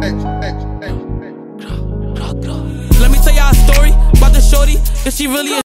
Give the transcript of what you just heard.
Let me tell y'all a story about the shorty, cause she really